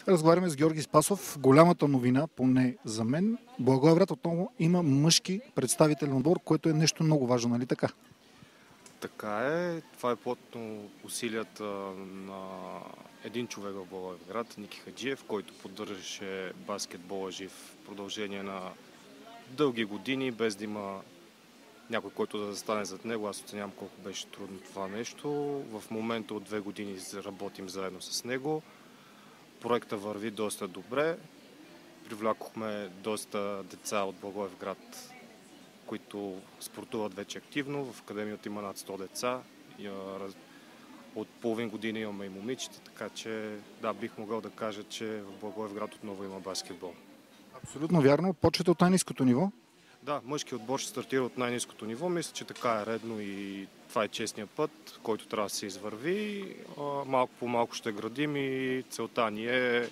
Разговаряме с Георги Спасов. Голямата новина, поне за мен, Благоевград отново има мъжки представителен отбор, което е нещо много важно, нали така? Така е. Това е плотно усилията на един човек в Благоевград, Ники Хаджиев, който поддържаше баскетбола жив в продължение на дълги години, без да има някой, който да застане зад него. Аз оценявам колко беше трудно това нещо. В момента от 2 години работим заедно с него. Проектът върви доста добре. Привлякохме доста деца от Благоевград, които спортуват вече активно. В академията има над 100 деца. От половин година имаме и момичета, така че да, бих могъл да кажа, че в Благоевград отново има баскетбол. Абсолютно вярно. Почвате от най-ниското ниво? Да, мъжкият отбор ще стартира от най-ниското ниво. Мисля, че така е редно и това е честният път, който трябва да се извърви. Малко по малко ще градим и целта ни е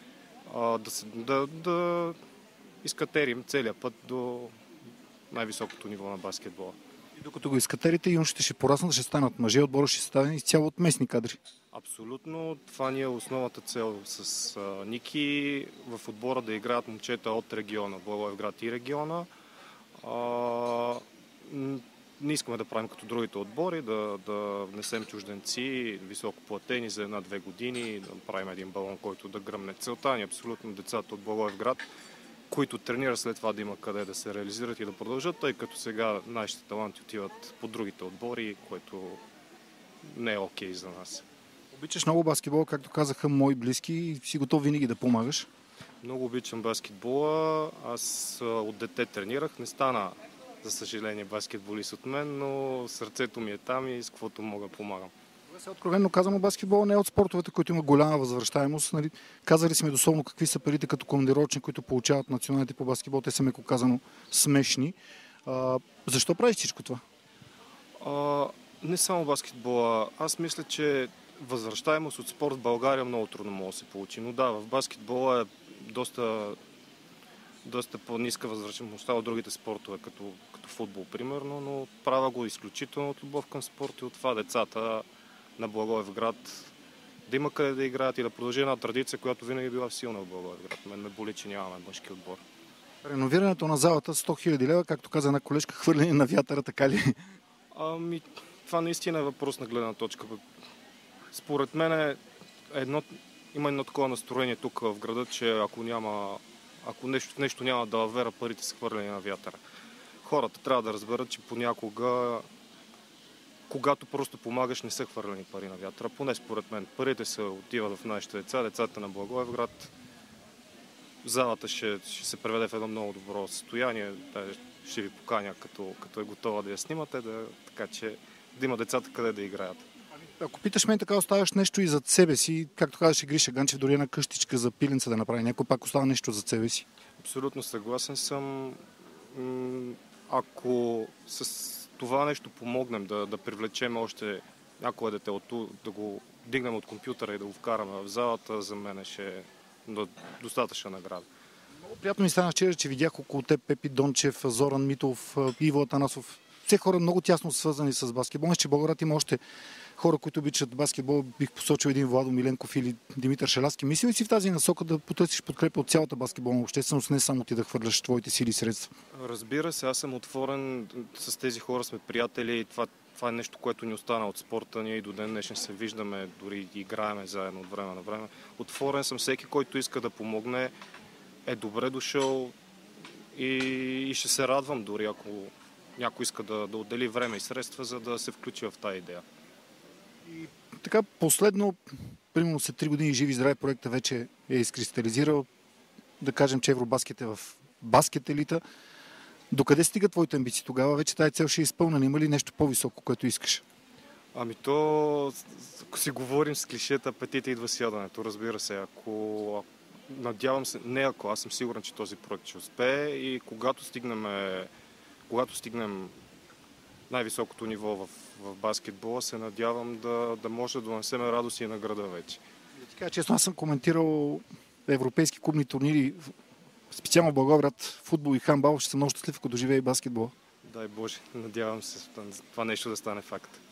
да изкатерим целият път до най-високото ниво на баскетбола. И докато го изкатерите, юношите ще пораснат, ще станат мъже, отборът ще стане изцяло от местни кадри. Абсолютно. Това ни е основната цел с Ники. В отбора да играят момчета от региона, Благоевград и региона. Не искаме да правим като другите отбори, да внесем чужденци, високо платени за 1-2 години, да правим един балон, който да гръмне. Целта ни абсолютно децата от Благоевград, които тренират след това да има къде да се реализират и да продължат, тъй като сега нашите таланти отиват по другите отбори, което не е окей за нас. Обичаш много баскетбол, както казаха мои близки, и си готов винаги да помагаш. Много обичам баскетбола. Аз от дете тренирах. Не стана, за съжаление, баскетболист от мен, но сърцето ми е там и с каквото мога помагам. Откровенно казано, баскетбол не е от спортовете, които има голяма възвръщаемост. Нали? Казали сме дословно какви са парите като командировъчни, които получават националните по баскетбол. Те са, меко казано, смешни. Защо правиш всичко това? Не само баскетбола. Аз мисля, че възвръщаемост от спорт в България много трудно може да се получи. Но да, в баскетбола е доста по-ниска възвръщаемостта от другите спортове, като футбол, примерно, но правя го изключително от любов към спорт и от това децата на Благоевград да има къде да играят и да продължи една традиция, която винаги е била силна в Благоевград. Мен ме боли, че нямаме мъжки отбор. Реновирането на залата 100 000 лева, както каза една колежка, хвърляне на вятъра, така ли? Това наистина е въпрос на гледна точка. Според мен има едно такова настроение тук в града, че ако нещо няма да вера, парите са хвърлени на вятъра. Хората трябва да разберат, че понякога, когато просто помагаш, не са хвърлени пари на вятъра. Поне според мен. Парите се отиват в нашите деца, децата на Благоевград. Залата ще се преведе в едно много добро състояние. Ще ви поканя, като е готова да я снимате, така че да има децата къде да играят. Ако питаш мен, така оставяш нещо и зад себе си, както казваше Гриша Ганчев, дори една къщичка за пиленца да направи. Някой пак остава нещо зад себе си. Абсолютно съгласен съм. Ако с това нещо помогнем да привлечем още някое дете да го дигнем от компютъра и да го вкараме в залата, за мен ще е достатъчна награда. Много приятно ми стана вчера, че видях около теб Пепи Дончев, Зоран Митов, Иво Атанасов. Все хора много тясно свързани с баскетбол. Че Благоевград има още хора, които обичат баскетбол. Бих посочил един Владо Миленков или Димитър Шеласки. Мисли ли си в тази насока да потърсиш подкрепа от цялата баскетболна общественост, не само ти да хвърляш твоите сили и средства? Разбира се, аз съм отворен. С тези хора сме приятели. Това е нещо, което ни остана от спорта. Ние и до ден днешен се виждаме, дори играеме заедно от време на време. Отворен съм. Всеки, който иска да помогне, е добре дошъл и ще се радвам дори, ако някой иска да отдели време и средства, за да се включи в тази идея. И така, последно, примерно след 3 години живи и здрави, проекта вече е изкристализирал. Да кажем, че Евробаскет е в баскет елита. Докъде стига твоите амбиции тогава? Вече тази цел ще е изпълнена. Има ли нещо по-високо, което искаш? Ако си говорим с клишета, апетита идва с яденето, разбира се. Надявам се, аз съм сигурен, че този проект ще успее и когато стигнем най-високото ниво в баскетбола, се надявам да може да донесем радост и на града вече. Така, честно, аз съм коментирал европейски клубни турнири, специално Благоевград, футбол и хандбал. Ще съм много щастлив, ако доживея и баскетбола. Дай Боже, надявам се това нещо да стане факт.